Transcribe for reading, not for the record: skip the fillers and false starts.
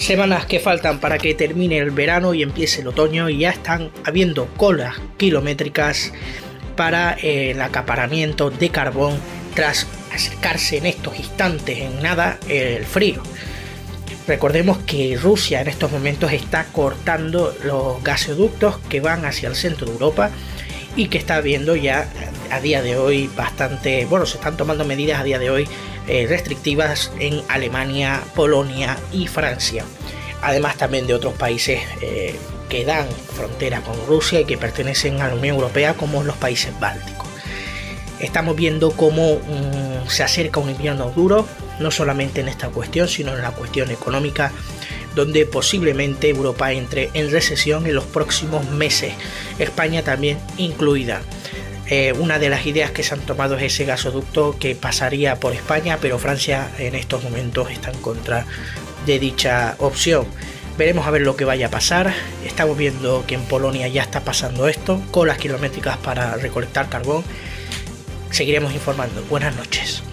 Semanas que faltan para que termine el verano y empiece el otoño, y ya están habiendo colas kilométricas para el acaparamiento de carbón tras acercarse en estos instantes en nada el frío. Recordemos que Rusia en estos momentos está cortando los gasoductos que van hacia el centro de Europa y que está habiendo ya a día de hoy bastante, se están tomando medidas a día de hoy restrictivas en Alemania, Polonia y Francia, además también de otros países que dan frontera con Rusia y que pertenecen a la Unión Europea, como los países bálticos. Estamos viendo cómo se acerca un invierno duro, no solamente en esta cuestión, sino en la cuestión económica, donde posiblemente Europa entre en recesión en los próximos meses, España también incluida. Una de las ideas que se han tomado es ese gasoducto que pasaría por España, pero Francia en estos momentos está en contra de dicha opción. Veremos a ver lo que vaya a pasar. Estamos viendo que en Polonia ya está pasando esto, colas kilométricas para recolectar carbón. Seguiremos informando. Buenas noches.